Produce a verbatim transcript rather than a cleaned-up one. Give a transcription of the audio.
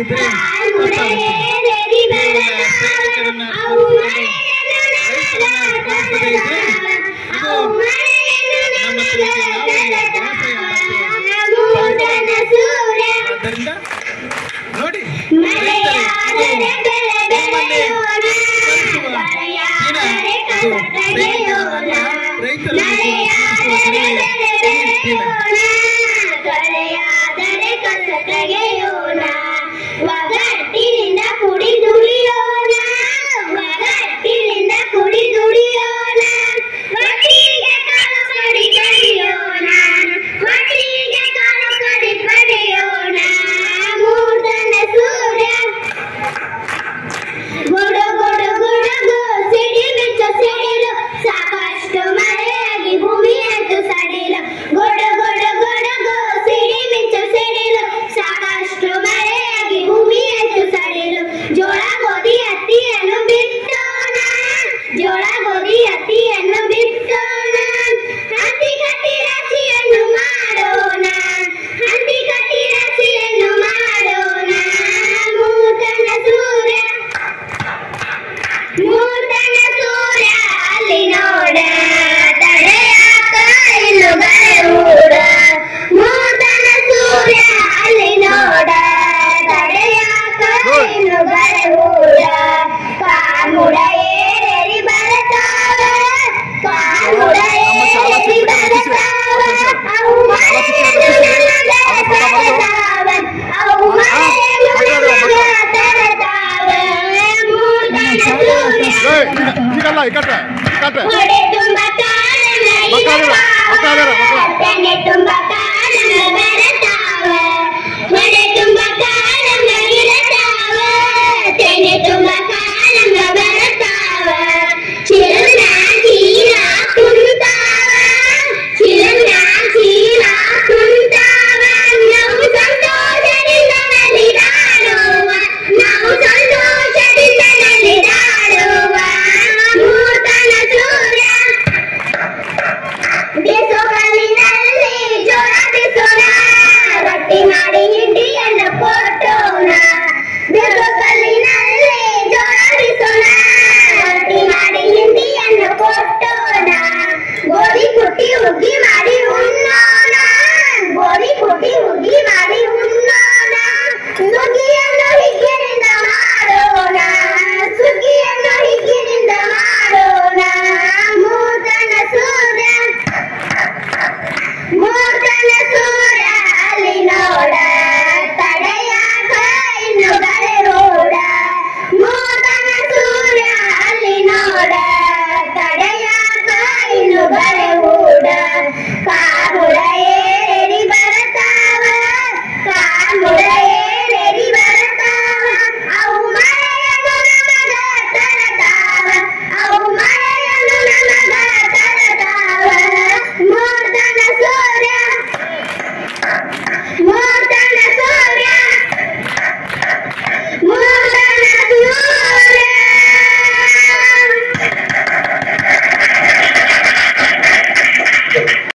ಇದ್ರೆ ನೋಡಿ ಒಗ್ಗಟ್ಟಿನಿಂದ ಕುಡಿ ದುಡಿಯೋಣ, ಒಗ್ಗಟ್ಟಿನಿಂದ ಕುಡಿ ದುಡಿಯೋಣ, ಒಟ್ಟಿಗೆ ಕಾಲು ಕಡಿ ಕಡಿಯೋಣ, ಒಟ್ಟಿಗೆ ಕಾಲು ಕಡಿ ಪಡೆಯೋಣ. ಮೂರ್ಧನ ಸೂರ್ಯ ಗುಡು ಗುಡು ಗುಡುಗು ಸಿಡಿ ಮಿಂಚ ಸಿಡಿಲು, ಸಾಕಷ್ಟು ಮಳೆಯಾಗಿ ಭೂಮಿ ಎದ್ದು ಸಡಿಲು. ಗುಡು ಗುಡು ಗುಡುಗು ಸಿಡಿ ಮಿಂಚ ಸಿಡಿಲು, ಸಾಕಷ್ಟು ಮಳೆಯಾಗಿ ಭೂಮಿ ಎದ್ದು ಸಡಿಲು. ಜೋಳ ಗೋಧಿ ಹತ್ತಿಯನ್ನು ಬಿತ್ತೋಣ, ಜೋಳ ಗೋಧಿ ಹತ್ತಿಯನ್ನು ಬಿತ್ತೋಣ, ಹತ್ತಿ ಕಟ್ಟಿ ರಾಶಿಯನ್ನು ಮಾಡೋಣ, ಹತ್ತಿ ಕಟ್ಟಿ ರಾಶಿಯನ್ನು ಮಾಡೋಣ. ಮೂರ್ಧನ ಸೂರ್ಯ ಮೂರ್ಧನ ಸೂರ್ಯ ಅಲ್ಲಿ ನೋಡ, ತಡೆಯಾಕ ಇನ್ನು ಗಳೆಯೂಡ. ಮೂರ್ಧನ ಸೂರ್ಯ ಅಲ್ಲಿ ನೋಡ, ತಡೆಯಾಕ ಇನ್ನು ಗಳೆಯೂಡ. ಕಾಮುಡ ಏರಿ ಬರತಾವ, ಕಾಮುಡ ಏರಿ ಬರತಾವ, ಅವು ಮಳೆಯನ್ನು ನನಗ ತರತಾವ, ಅವು ಮಳೆಯನ್ನು ನನಗ ತರತಾವ. ಮೂರ್ಧನ ಸೂರ್ಯ ಹೊಡೆ ತುಂಬ ಕಾಲನ ತೆನೆ ತುಂಬ ಕಾಲನ